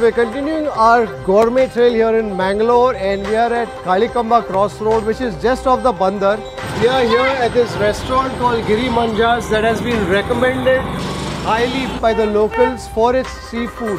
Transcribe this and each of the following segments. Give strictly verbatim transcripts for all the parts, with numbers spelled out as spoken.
we're continuing our gourmet trail here in Mangalore, and we are at Kalikamba Crossroad, which is just off the Bandar. We are here at this restaurant called GIRI MANJA'S that has been recommended highly by the locals for its seafood.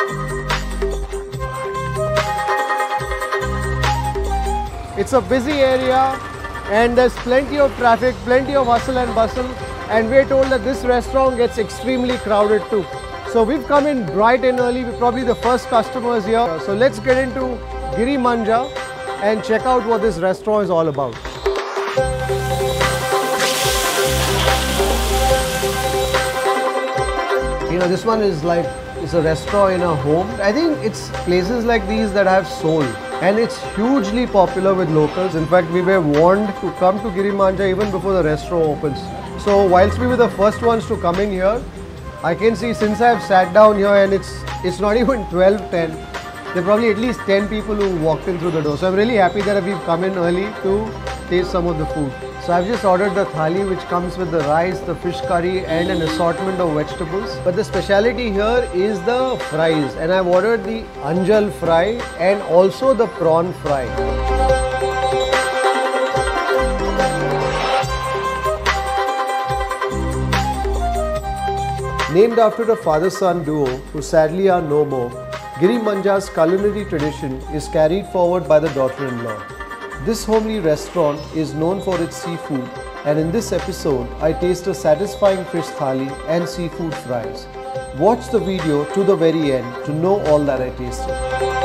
It's a busy area and there's plenty of traffic, plenty of hustle and bustle, and we're told that this restaurant gets extremely crowded too. So we've come in bright and early, we're probably the first customers here. So let's get into GIRI Manja and check out what this restaurant is all about. You know, this one is like, it's a restaurant in a home. I think it's places like these that have soul. And it's hugely popular with locals. In fact, we were warned to come to GIRI Manja even before the restaurant opens. So whilst we were the first ones to come in here, I can see since I've sat down here and it's it's not even twelve ten, there are probably at least ten people who walked in through the door. So I'm really happy that we've come in early to taste some of the food. So I've just ordered the thali, which comes with the rice, the fish curry and an assortment of vegetables. But the speciality here is the fries, and I've ordered the ANJAL fry and also the prawn fry. Named after a father-son duo who sadly are no more, GIRI Manja's culinary tradition is carried forward by the daughter-in-law. This homely restaurant is known for its seafood, and in this episode, I taste a satisfying fish thali and seafood fries. Watch the video to the very end to know all that I tasted.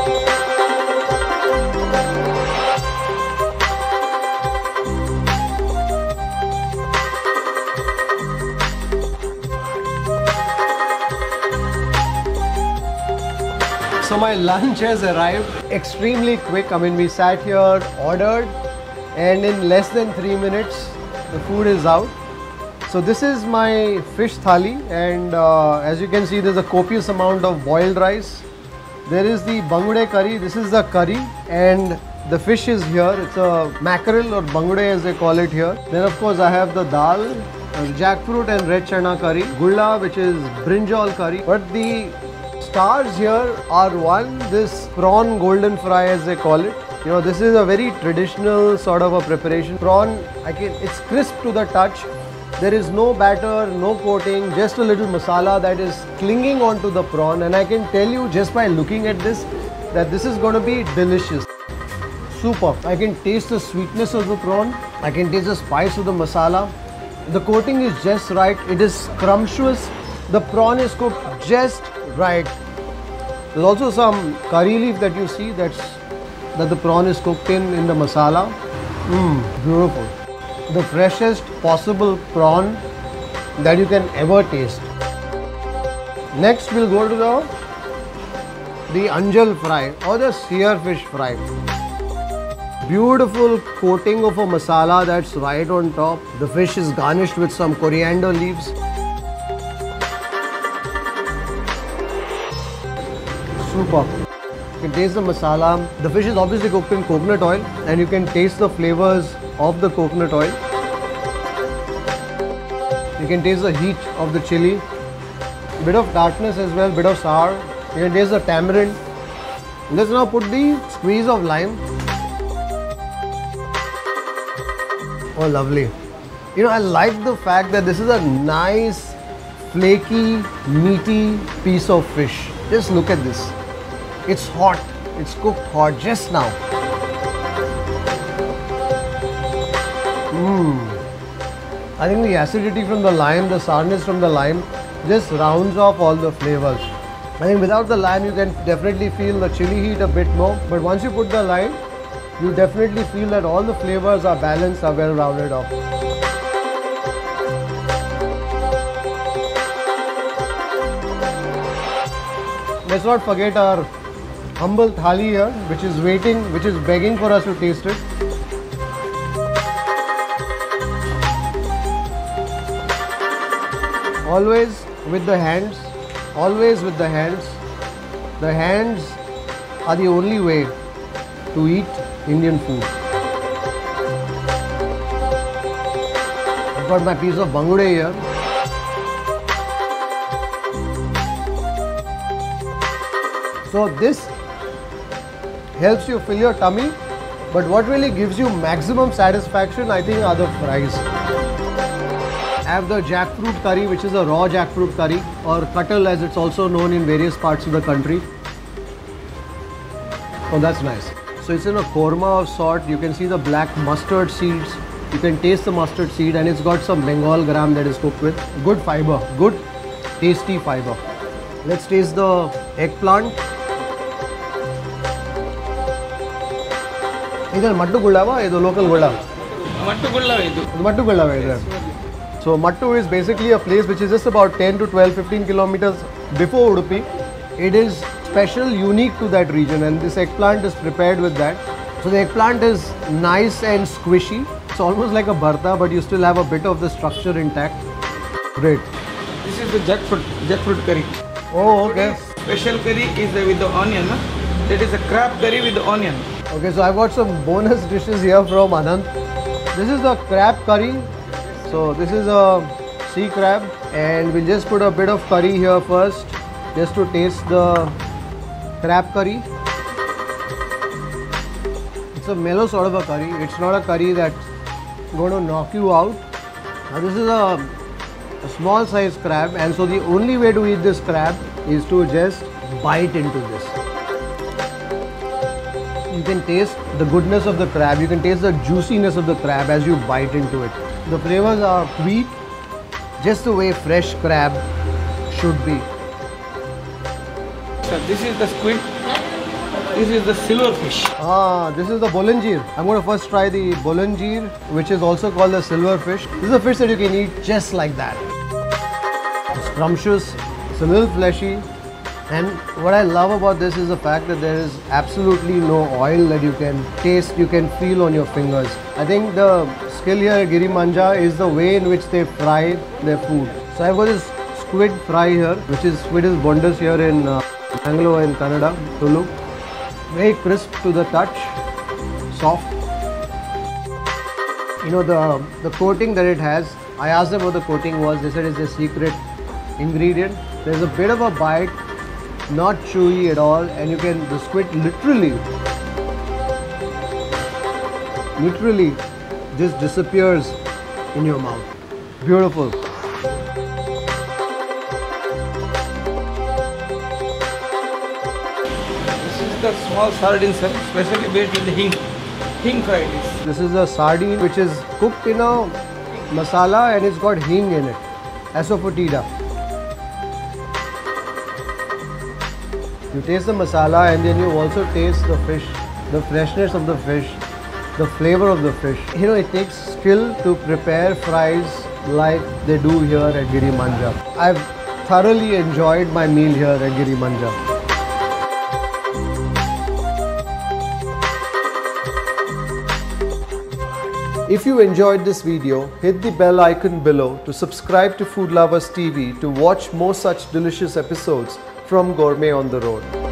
So my lunch has arrived extremely quick. I mean, we sat here, ordered, and in less than three minutes, the food is out. So this is my fish thali, and uh, as you can see, there's a copious amount of boiled rice. There is the bangude curry. This is the curry, and the fish is here. It's a mackerel or bangude as they call it here. Then of course I have the dal, jackfruit and red chana curry, gulla, which is brinjal curry. But the stars here are one, this prawn golden fry as they call it. You know, this is a very traditional sort of a preparation. Prawn, I can, it's crisp to the touch. There is no batter, no coating, just a little masala that is clinging onto the prawn. And I can tell you just by looking at this that this is going to be delicious. Super. I can taste the sweetness of the prawn. I can taste the spice of the masala. The coating is just right. It is scrumptious. The prawn is cooked just right. There's also some curry leaf that you see that's that the prawn is cooked in in the masala. Mmm, beautiful. The freshest possible prawn that you can ever taste. Next we'll go to the the ANJAL fry or the sear fish fry. Beautiful coating of a masala that's right on top. The fish is garnished with some coriander leaves. Super. You can taste the masala. The fish is obviously cooked in coconut oil, and you can taste the flavors of the coconut oil. You can taste the heat of the chilli. Bit of tartness as well, bit of sour. You can taste the tamarind. Let's now put the squeeze of lime. Oh, lovely. You know, I like the fact that this is a nice, flaky, meaty piece of fish. Just look at this. It's hot. It's cooked hot just now. Mmm. I think the acidity from the lime, the sourness from the lime just rounds off all the flavors. I think without the lime you can definitely feel the chili heat a bit more. But once you put the lime, you definitely feel that all the flavors are balanced, are well rounded off. Let's not forget our humble thali here, which is waiting, which is begging for us to taste it. Always with the hands, always with the hands. The hands are the only way to eat Indian food. I've got my piece of bangude here. So this helps you fill your tummy, but what really gives you maximum satisfaction, I think, are the fries. I have the jackfruit curry, which is a raw jackfruit curry, or cuttle as it's also known in various parts of the country. Oh, that's nice. So it's in a korma of sort. You can see the black mustard seeds. You can taste the mustard seed, and it's got some Bengal gram that is cooked with. Good fiber, good tasty fiber. Let's taste the eggplant. This is mattu gullava, this is local gullava. Mattu gullava idu. Mattu gullava idu. So Mattu is basically a place which is just about ten to twelve, fifteen kilometers before Udupi. It is special, unique to that region, and this eggplant is prepared with that. So the eggplant is nice and squishy. It's almost like a bharta, but you still have a bit of the structure intact. Great. This is the jackfruit, jackfruit curry. Oh, okay. Special curry is with the onion. Huh? That is a crab curry with the onion. Okay, so I've got some bonus dishes here from Anand. This is the crab curry. So this is a sea crab, and we'll just put a bit of curry here first, just to taste the crab curry. It's a mellow sort of a curry. It's not a curry that's going to knock you out. Now this is a, a small size crab, and so the only way to eat this crab is to just bite into this. You can taste the goodness of the crab. You can taste the juiciness of the crab as you bite into it. The flavors are sweet, just the way fresh crab should be. So this is the squid. This is the silverfish. Ah, this is the bolangir. I'm going to first try the bolangir, which is also called the silverfish. This is a fish that you can eat just like that. It's scrumptious, it's a little fleshy, and what I love about this is the fact that there is absolutely no oil that you can taste, you can feel on your fingers. I think the skill here at GIRI Manja is the way in which they fry their food. So I've got this squid fry here, which is squid is bondus here in uh, Mangalore in Canada, Tulu. Very crisp to the touch, soft. You know, the, the coating that it has, I asked them what the coating was. They said it's a secret ingredient. There's a bit of a bite, not chewy at all, and you can, the squid literally, literally just disappears in your mouth. Beautiful. The small sardines, sir, specially based with the hing, hing fried. This is a sardine which is cooked in a masala, and it's got hing in it, asafoetida. You taste the masala, and then you also taste the fish, the freshness of the fish, the flavor of the fish. You know, it takes skill to prepare fries like they do here at GIRI Manja. I've thoroughly enjoyed my meal here at GIRI Manja. If you enjoyed this video, hit the bell icon below to subscribe to Food Lovers T V to watch more such delicious episodes from Gourmet on the Road.